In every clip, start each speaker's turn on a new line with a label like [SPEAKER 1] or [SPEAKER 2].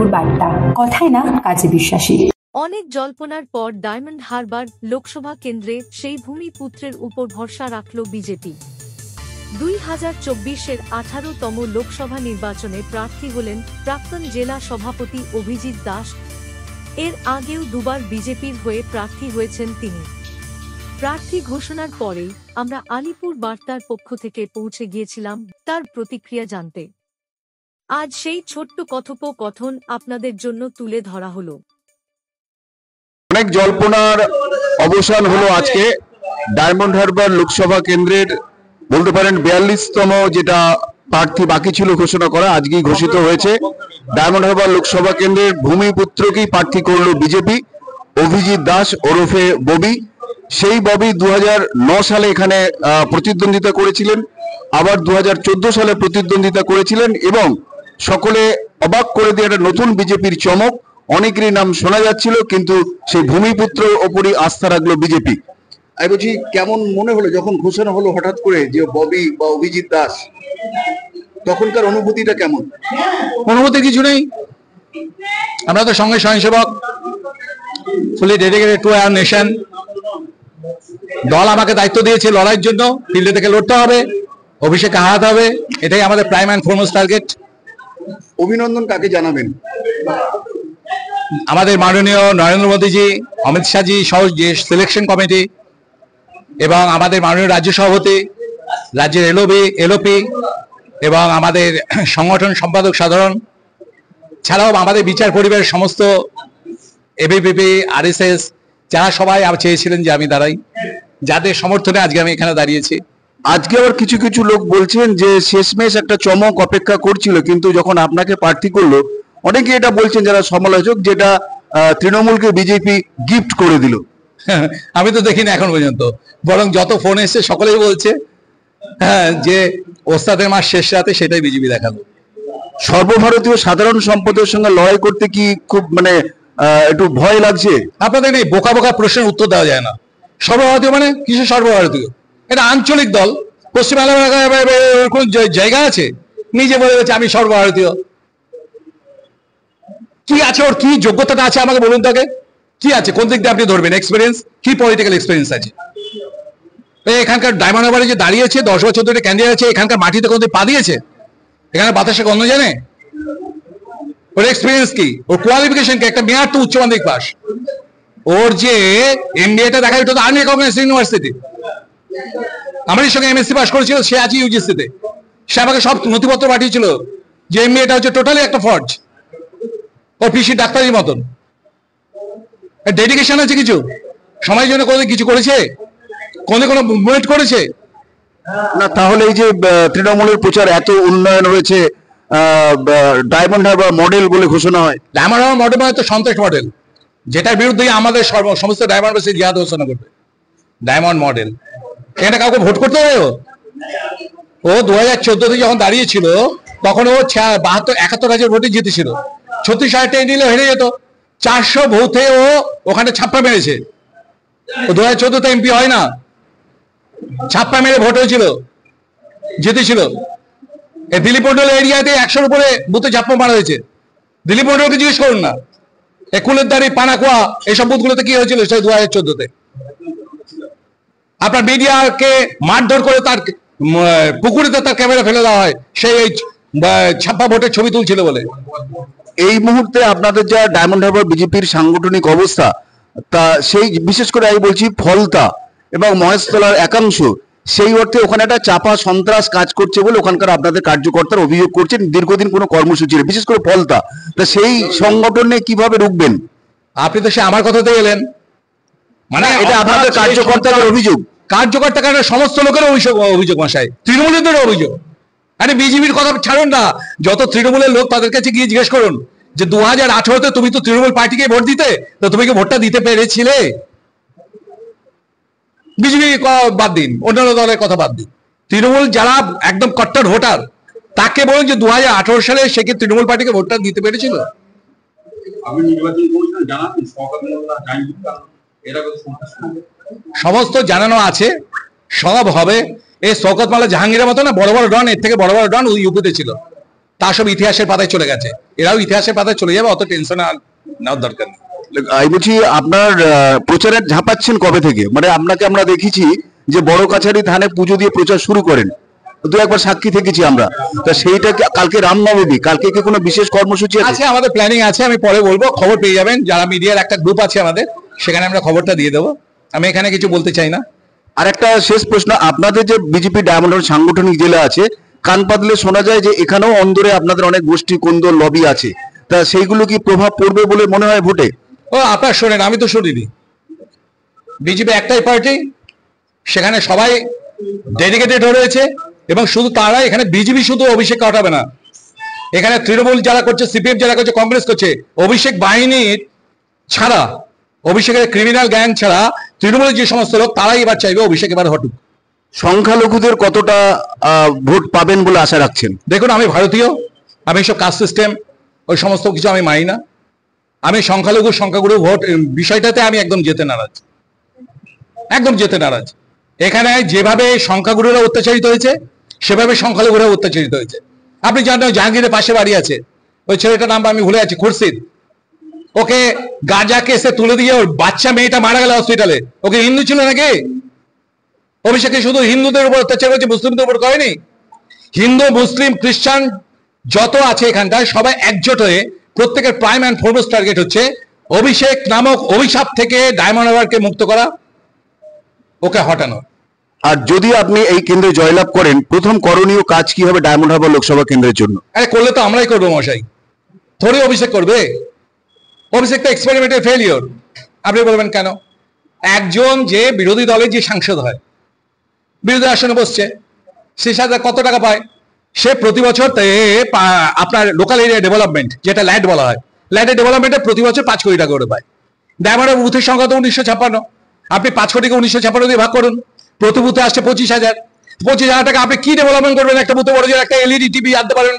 [SPEAKER 1] বার্তা, কথায় না কাজে বিশ্বাসী।
[SPEAKER 2] অনেক জল্পনার পর ডায়মন্ড হারবার লোকসভা কেন্দ্রে সেই ভূমিপুত্রের উপর ভরসা রাখল বিজেপি। 2024-এর 18তম লোকসভা নির্বাচনে প্রার্থী হলেন প্রাক্তন জেলা সভাপতি অভিজিৎ দাস। এর আগেও দুবার বিজেপির হয়ে প্রার্থী হয়েছেন তিনি। প্রার্থী ঘোষণার পরেই আমরা আলিপুর বার্তার পক্ষ থেকে পৌঁছে গিয়েছিলাম তার প্রতিক্রিয়া জানতে। আজ সেই ছোট্ট কথোপকথন আপনাদের জন্য তুলে ধরা হলো।
[SPEAKER 3] অনেক জল্পনার অবসান হলো আজকে। ডায়মন্ড হারবার লোকসভা কেন্দ্রের বলতে পারেন 42তম যেটা প্রার্থী বাকি ছিল ঘোষণা করা, আজকেই ঘোষিত হয়েছে। ডায়মন্ড হারবার লোকসভা কেন্দ্রের ভূমিপুত্রকেই প্রার্থী করলো বিজেপি, অভিজিৎ দাস ওরফে ববি। সেই ববি 2009 সালে এখানে প্রতিদ্বন্দ্বিতা করেছিলেন, আবার 2014 সালে প্রতিদ্বন্দ্বিতা করেছিলেন এবং সকলে অবাক করে দিয়ে একটা নতুন বিজেপির চমক, অনেকেরই নাম শোনা যাচ্ছিল কিন্তু সেই ভূমিপুত্র ওপরই আস্থা রাখলো বিজেপি। আমি বলছি, কেমন মনে হলো যখন ঘোষণা হলো হঠাৎ করে যে ববি বা অভিজিৎ দাস? তখনকার অনুভূতিটা কেমন?
[SPEAKER 4] অনুভূতি কিছু নেই, আমরা তো সঙ্গে স্বয়ংসেবক, fully dedicated to our nation. দল আমাকে দায়িত্ব দিয়েছে লড়াইয়ের জন্য, ফিল্ডে থেকে লড়তে হবে, অভিষেককে হারাতে হবে, এটাই আমাদের প্রাইম অ্যান্ড ফরমোস্ট টার্গেট।
[SPEAKER 3] অভিনন্দন কাকে জানাবেন?
[SPEAKER 4] আমাদের মাননীয় নরেন্দ্র মোদীজি, অমিত শাহজি সহ যে সিলেকশন কমিটি এবং আমাদের মাননীয় রাজ্য সভাপতি, রাজ্যের এলওপি এবং আমাদের সংগঠন সম্পাদক সাধারণ, ছাড়াও আমাদের বিচার পরিবারের সমস্ত এবিপিপি, আরএসএস, যারা সবাই চেয়েছিলেন যে আমি দাঁড়াই, যাদের সমর্থনে আজকে আমি এখানে দাঁড়িয়েছি।
[SPEAKER 3] আজকে আবার কিছু কিছু লোক বলছেন যে শেষমেশ একটা চমক অপেক্ষা করছিল, কিন্তু যখন আপনাকে প্রার্থী করলো অনেকে এটা বলছেন যারা সমালোচক, যেটা তৃণমূলকে বিজেপি গিফট করে দিল।
[SPEAKER 4] আমি তো দেখিনি এখন পর্যন্ত, বরং যত ফোন এসছে সকলেই বলছে যে ওস্তাদের মাস শেষ রাতে সেটাই বিজেপি দেখালো।
[SPEAKER 3] সর্বভারতীয় সাধারণ সম্পদের সঙ্গে লড়াই করতে কি খুব একটু ভয় লাগছে?
[SPEAKER 4] আপনাদের এই বোকা বোকা প্রশ্নের উত্তর দেওয়া যায় না। সর্বভারতীয় মানে কিসের সর্বভারতীয়? এটা আঞ্চলিক দল। পশ্চিমবাংলার কোন জায়গা আছে নিজে বলে গেছে আমি সর্বভারতীয়? কি আছে ওর, কি যোগ্যতাটা আছে আমাকে বলুন তাকে, কি আছে, কোন দিক দিয়ে আপনি ধরবেন? এক্সপিরিয়েন্স কি, পলিটিক্যাল এক্সপিরিয়েন্স আছে? এখানকার ডায়মন্ড হারবারে যে দাঁড়িয়েছে 10 বছর ধরে ক্যান্ডিডেট আছে, এখানকার মাটিতে কোনদিন পা দিয়েছে? এখানে বাতাসে গন্ধ জানে? ওর এক্সপিরিয়েন্স কি, ওর কোয়ালিফিকেশন কি? একটা মেয়ার তো উচ্চ মাধ্যমিক পাস। ওর যে এমবিএটা দেখা যেত আর্মি রিকগনাইজড ইউনিভার্সিটি, আমাদের সঙ্গে এমএসসি পাস করেছিল, সে আছে ইউজিসিতে, সে আমাকে সব নথিপত্র পাঠিয়েছিল যে এমবিএটা হচ্ছে টোটালি একটা ফর্জ। ওর পিসি ডাক্তারের মতন। ডেডিকেশন আছে কিছু? সমাজের জন্য কোনো কিছু করেছে? কোনো মুভমেন্ট করেছে
[SPEAKER 3] না? তাহলে এই যে তৃণমূলের প্রচার এত উন্নয়ন হয়েছে, ডায়মন্ড হারবার মডেল বলে ঘোষণা হয়।
[SPEAKER 4] ডায়মন্ড হারবার মডেল মানে তো সন্ত্রাস মডেল, যেটার বিরুদ্ধে আমাদের সমস্ত ডায়মন্ড বেশি জিহাদ ঘোষণা করবে। ডায়মন্ড মডেল, এখানে কাউকে ভোট করতে হবে? ও 2014-তে যখন দাঁড়িয়েছিল তখন ও 71 ভোটে জিতেছিল, 36,000 নিলে হেরে যেত। 400 ভোটে ও ওখানে ছাপ্পা মেরেছে। ও 2014-তে এমপি হয় না, ছাপ্পা মেরে ভোট হয়েছিল, জিতেছিল। এই দিলীপ মন্ডল এরিয়াতে 100-র উপরে বুথে ছাপ্পা মারা হয়েছে। দিলীপ মন্ডলকে জিজ্ঞেস করুন না, কুলের দাঁড়ি, পানাকুয়া, এইসব বুথগুলোতে কি হয়েছিল সেই 2014-তে। আপনার মিডিয়াকে মারধর করে তার পুকুরেতে তার ক্যামেরা ফেলে দেওয়া হয়, সেই ছাপ্পা ভোটের ছবি তুলছিল বলে।
[SPEAKER 3] এই মুহূর্তে আপনাদের যা ডায়মন্ড হারবার বিজেপির সাংগঠনিক অবস্থা, তা সেই বিশেষ করে আমি বলছি ফলতা এবং মহেশতলার একাংশ, সেই অর্থে ওখানে একটা চাপা সন্ত্রাস কাজ করছে বলে ওখানকার আপনাদের কার্যকর্তারা অভিযোগ করছেন, দীর্ঘদিন কোনো কর্মসূচি নেই, বিশেষ করে ফলতা। তা সেই সংগঠনে কিভাবে রুখবেন?
[SPEAKER 4] আপনি তো সে আমার কথাতে এলেন, মানে
[SPEAKER 3] এটা আপনাদের কার্যকর্তাদের অভিযোগ।
[SPEAKER 4] কার্যকর্তা কারণে সমস্ত লোকের অভিযোগ মশাই, তৃণমূলের অভিযোগ। আরে বিজেপির কথা ছাড়ুন না, যত তৃণমূলের লোক তাদের কাছে গিয়ে জিজ্ঞেস করুন যে 2018-তে তুমি তো তৃণমূল পার্টিকে ভোট দিতে, তো তুমি কি ভোটটা দিতে পেরেছিলে? বিজেপি বাদ দিন, অন্যান্য দলের কথা বাদ দিন, তৃণমূল যারা একদম কট্টর ভোটার তাকে বলুন যে 2018 সালে সে কি তৃণমূল পার্টিকে ভোটটা দিতে পেরেছিল? সমস্ত জানানো আছে, সব হবে। এই শওকত মোল্লা জাহাঙ্গীরের মতো না বড় বড় ডন, এর থেকে বড় বড় ডন ইউপিতে ছিল, তা সব ইতিহাসের পাতায় চলে গেছে, এরাও ইতিহাসের পাতায় চলে যাবে, অত টেনশন আর নেওয়ার দরকার নেই।
[SPEAKER 3] আমি বলছি আপনার প্রচারে ঝাঁপাচ্ছেন কবে থেকে? মানে আপনাকে আমরা দেখেছি যে বড় কাছারি থানে পুজো দিয়ে প্রচার শুরু করেন, দু একবার সাক্ষী থেকেছি আমরা। তা সেইটা কালকে রামনবমী, কালকে কি কোনো বিশেষ কর্মসূচি
[SPEAKER 4] আছে? আমাদের প্ল্যানিং আছে, আমি পরে বলবো, খবর পেয়ে যাবেন। যারা মিডিয়ার একটা গ্রুপ আছে আমাদের, সেখানে আমরা খবরটা দিয়ে দেবো। আমি এখানে কিছু বলতে চাই না।
[SPEAKER 3] আর একটা শেষ প্রশ্ন, আপনাদের যে বিজেপি ডায়মন্ড হারবার সাংগঠনিক জেলা আছে, কান পাতলে শোনা যায় যে এখানেও অন্দরে আপনাদের অনেক গোষ্ঠী কোন্দল লবি আছে, তা সেইগুলো কি প্রভাব পড়বে বলে মনে হয় ভোটে?
[SPEAKER 4] ও আপনার শোনেন, আমি তো শুনিনি। বিজেপি একটাই পার্টি, সেখানে সবাই ডেডিকেটেড হয়ে রয়েছে, এবং শুধু তারা এখানে বিজেপি শুধু অভিষেক কাটাবে না, এখানে তৃণমূল যারা করছে, সিপিএম যারা করছে, কংগ্রেস করছে, অভিষেক বাহিনীর ছাড়া, অভিষেকের ক্রিমিনাল গ্যাং ছাড়া তৃণমূলের যে সমস্ত লোক, তারাই এবার চাইবে অভিষেক এবার হটুক।
[SPEAKER 3] সংখ্যালঘুদের কতটা ভোট পাবেন বলে আশা রাখছেন?
[SPEAKER 4] দেখুন, আমি ভারতীয়, আমি সব কাস্ট সিস্টেম ওই সমস্ত কিছু আমি মানি না। আমি সংখ্যাগুরু ভোট বিষয়টাতে আমি একদম যেতে নারাজ, একদম যেতে নারাজ। এখানে যেভাবে সংখ্যাগুরুরা অত্যাচারিত হয়েছে, সেভাবে সংখ্যালঘুরা অত্যাচারিত হয়েছে। আপনি জানেন জাহাঙ্গীরের পাশে বাড়ি আছে, ওই ছেলেটার নাম আমি ভুলে আছি, খুরশিদ, ওকে গাঁজা কেসে তুলে দিয়ে ওর বাচ্চা মেয়েটা মারা গেল হসপিটালে। ওকে হিন্দু ছিল নাকি? অভিষেকে শুধু হিন্দুদের উপর অত্যাচার করেছে, মুসলিমদের উপর করেনি। হিন্দু, মুসলিম, খ্রিস্টান যত আছে এখানটায়, সবাই একজোট হয়ে প্রত্যেকের প্রাইম অ্যান্ড ফরমোস্ট টার্গেট হচ্ছে অভিষেক নামক অভিশাপ থেকে ডায়মন্ড হারবারকে মুক্ত করা, ওকে হটানো।
[SPEAKER 3] আর যদি আপনি এই কেন্দ্রে জয়লাভ করেন, প্রথম করণীয় কাজ কি হবে ডায়মন্ড হারবার লোকসভা কেন্দ্রের জন্য?
[SPEAKER 4] আরে করলে তো আমরাই করবো মশাই, থোড়ি অভিষেক করবে। অভিষেক তো এক্সপেরিমেন্টের ফেলিওর। আপনি বলবেন কেন? একজন যে বিরোধী দলের যে সাংসদ হয়, বিরোধী আসনে বসছে, সে সাথে কত টাকা পায়? সে প্রতি বছর আপনার লোকাল এরিয়া ডেভেলপমেন্ট, যেটা ল্যান্ড বলা হয়, ল্যান্ডের ডেভেলপমেন্টে প্রতি বছর 5 কোটি টাকা করে পায়। ডায়মন্ড হারবার বুথের সংখ্যা তো 1956, আপনি 5 কোটিকে 1956 দিয়ে ভাগ করুন, প্রতি বুথে আসছে 25,000। 25,000 টাকা আপনি কি ডেভেলপমেন্ট করবেন? একটা বুথে বড় যে একটা এলইডি টিভি আনতে পারবেন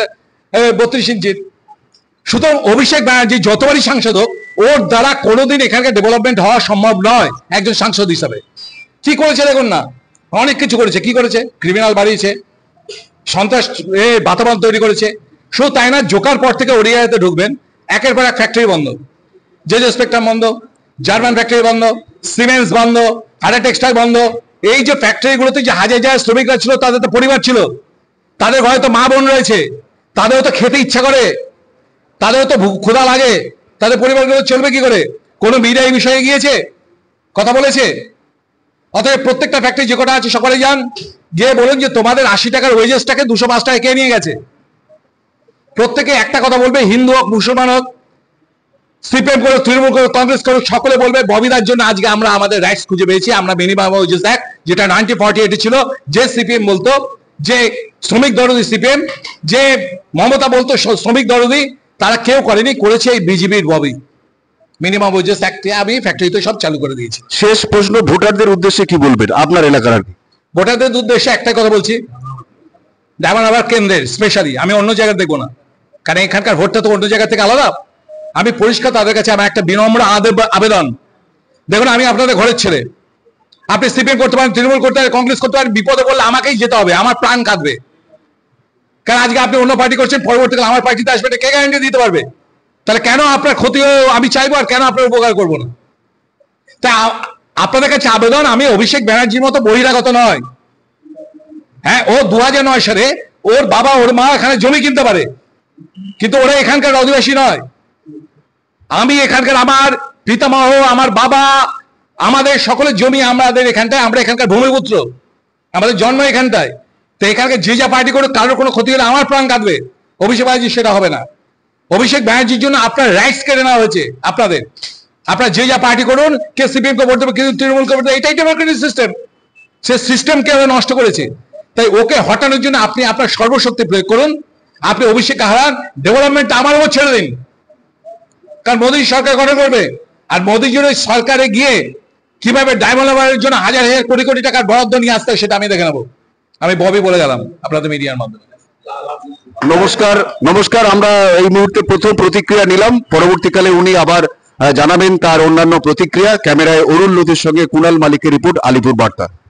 [SPEAKER 4] 32 ইঞ্চির। সুতরাং অভিষেক ব্যানার্জি যতবারই সাংসদ হোক, ওর দ্বারা কোনোদিন এখানকার ডেভেলপমেন্ট হওয়া সম্ভব নয় একজন সাংসদ হিসাবে। কি করেছে দেখুন না, অনেক কিছু করেছে। কি করেছে? ক্রিমিনাল বাড়িয়েছে, সন্ত্রাস বাতাবরণ তৈরি করেছে। শুধু তাই না, জোকার পর থেকে ওড়িয়াতে ঢুকবেন, একের পর এক ফ্যাক্টরি বন্ধ, যে স্পেকট্রাম বন্ধ, জার্মান ফ্যাক্টরি বন্ধ, সিমেন্টস বন্ধ, আটা টেক্সটাইল বন্ধ। এই যে ফ্যাক্টরিগুলোতে যে হাজার হাজার শ্রমিকরা ছিল, তাদের তো পরিবার ছিল, তাদের ঘরে তো মা বোন রয়েছে, তাদেরও তো খেতে ইচ্ছা করে, তাদেরও তো ক্ষুধা লাগে, তাদের পরিবারগুলো চলবে কি করে? কোনো মিডিয়া এই বিষয়ে গিয়েছে, কথা বলেছে? অতএব প্রত্যেকটা ফ্যাক্টরি যে কটা আছে সকলে যান, গিয়ে বলুন যে তোমাদের 80 টাকার ওয়েজেসটাকে 205 টাকা কে নিয়ে গেছে। প্রত্যেকে একটা কথা বলবে, হিন্দু হোক, মুসলমান হোক, সিপিএম করুক, তৃণমূল করুক, কংগ্রেস করুক, সকলে বলবে ববিদার জন্য আজকে আমরা আমাদের রাইটস খুঁজে পেয়েছি। আমরা মিনিমাম ওয়েজেস অ্যাক্ট, যেটা 1948 ছিল, যে সিপিএম বলতো যে শ্রমিক দরদি সিপিএম, যে মমতা বলতো শ্রমিক দরদি, তারা কেউ করেনি, করেছে এই বিজেপির ববি। মিনিমাম ওয়েজেস অ্যাক্টে আমি ফ্যাক্টরিতে সব চালু করে দিয়েছি।
[SPEAKER 3] শেষ প্রশ্ন, ভোটারদের উদ্দেশ্যে কি বলবেন আপনার এলাকার? আর কি
[SPEAKER 4] ভোটারদের উদ্দেশ্যে একটাই কথা বলছি, ডায়মন্ড হারবার কেন্দ্রের স্পেশালি, আমি অন্য জায়গায় দেখবো না, কারণ এখানকার ভোটটা তো অন্য জায়গা থেকে আলাদা। আমি পরিষ্কার তাদের কাছে আমার একটা বিনম্র আবেদন, দেখুন আমি আপনাদের ঘরের ছেলে, আপনি সিপিএম করতে পারেন, তৃণমূল করতে পারেন, কংগ্রেস করতে পারেন, বিপদে বললে আমাকেই যেতে হবে, আমার প্রাণ কাঁদবে। কারণ আজকে আপনি অন্য পার্টি করছেন, পরবর্তীকালে আমার পার্টিতে আসবে, কে গ্যারান্টি দিতে পারবে? তাহলে কেন আপনার ক্ষতিও আমি চাইবো, আর কেন আপনার উপকার করবো না? তা আপনাদের কাছে আবেদন, আমি অভিষেক ব্যানার্জির মতো বহিরাগত নয়। হ্যাঁ, ও 2009 সালে ওর বাবা ওর মা এখানে জমি কিনতে পারে, কিন্তু ওরা এখানকার অধিবাসী নয়। আমি এখানকার, আমার পিতামহ, আমার বাবা, আমাদের সকলের জমি আমাদের এখানটায়, আমরা এখানকার ভূমিপুত্র, আমাদের জন্ম এখানটায়। তো এখানকার যে যা পার্টি করে কারোর কোনো ক্ষতি হলে আমার প্রাণ কাঁদবে। অভিষেক ব্যানার্জি সেটা হবে না। অভিষেক ব্যানার্জির জন্য আপনার রাইটস কেড়ে নেওয়া হয়েছে আপনাদের। আপনারা যে যা পার্টি করুন, কে সিপিএম কে ভোট দেবে, কেউ তৃণমূল কে ভোট দেবে, এটাই ডেমোক্রেটিক সিস্টেম। সে সিস্টেমকে নষ্ট করেছে। তাই ওকে হটানোর জন্য আপনি আপনার সর্বশক্তি প্রয়োগ করুন। আপনি অভিষেককে হারান, ডেভেলপমেন্ট আমার উপর ছেড়ে দিন, কারণ মোদী সরকার গঠন করবে। আর মোদীর জন্য সরকারে গিয়ে কিভাবে ডায়মন্ড হারবারের জন্য হাজার হাজার কোটি কোটি টাকার বরাদ্দ নিয়ে আসতে হয়, সেটা আমি দেখে নেবো। আমি ববি বলে গেলাম আপনাদের মিডিয়ার মাধ্যমে।
[SPEAKER 3] নমস্কার। আমরা এই মুহূর্তে প্রথম প্রতিক্রিয়া নিলাম, পরবর্তীকালে উনি আবার জানাবেন তার অন্যান্য প্রতিক্রিয়া। ক্যামেরায় অরুণ লোধের সঙ্গে কুণাল মালিকের রিপোর্ট, আলিপুর বার্তা।